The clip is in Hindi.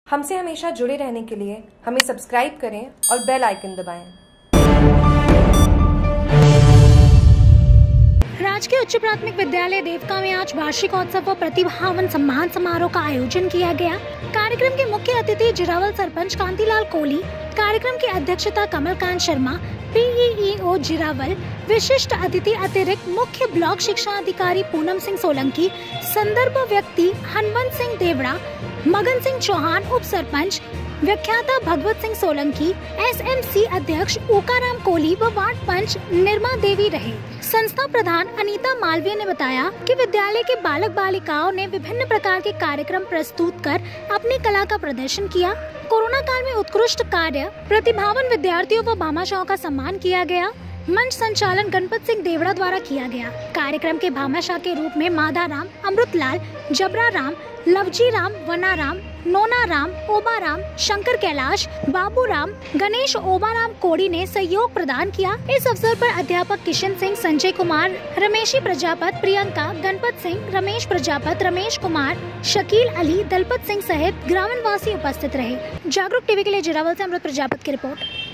हमसे हमेशा जुड़े रहने के लिए हमें सब्सक्राइब करें और बेल आइकन दबाएं। राजकीय उच्च प्राथमिक विद्यालय देवका में आज वार्षिकोत्सव व प्रतिभावन सम्मान समारोह का आयोजन किया गया। कार्यक्रम के मुख्य अतिथि जिरावल सरपंच कांतिलाल कोहली, कार्यक्रम की अध्यक्षता कमलकांत शर्मा, पीईओ जिरावल, विशिष्ट अतिथि अतिरिक्त मुख्य ब्लॉक शिक्षा अधिकारी पूनम सिंह सोलंकी, संदर्भ व्यक्ति हनुमंत सिंह देवड़ा, मगन सिंह चौहान उप सरपंच, व्याख्याता भगवत सिंह सोलंकी, एसएमसी अध्यक्ष ऊकाराम कोहली व वार्ड पंच निर्मा देवी रहे। संस्था प्रधान अनीता मालवीय ने बताया कि विद्यालय के बालक बालिकाओं ने विभिन्न प्रकार के कार्यक्रम प्रस्तुत कर अपनी कला का प्रदर्शन किया। कोरोना काल में उत्कृष्ट कार्य प्रतिभावान विद्यार्थियों व भामाशाहों का सम्मान किया गया। मंच संचालन गणपत सिंह देवड़ा द्वारा किया गया। कार्यक्रम के भामाशाह के रूप में माधाराम, अमृतलाल, जबरा राम, लवजी राम, वनाराम, नोना राम, ओबाराम, शंकर कैलाश, बाबूराम, गणेश ओबाराम कोड़ी ने सहयोग प्रदान किया। इस अवसर पर अध्यापक किशन सिंह, संजय कुमार, रमेशी प्रजापत, प्रियंका, गणपत सिंह, रमेश प्रजापत, रमेश कुमार, शकील अली, दलपत सिंह सहित ग्रामीण वासी उपस्थित रहे। जागरूक टीवी के लिए जिरावल से अमृत प्रजापत की रिपोर्ट।